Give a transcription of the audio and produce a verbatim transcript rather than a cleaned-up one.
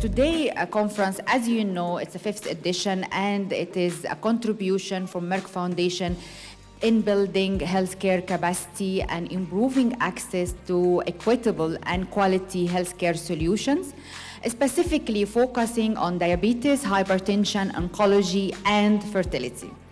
Today, a conference, as you know, it's a fifth edition, and it is a contribution from Merck Foundation in building healthcare capacity and improving access to equitable and quality healthcare solutions, specifically focusing on diabetes, hypertension, oncology, and fertility.